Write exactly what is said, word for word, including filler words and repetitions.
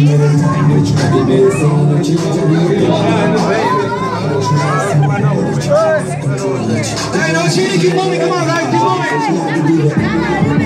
Hey, no cheating, keep moving, come on guys, keep moving.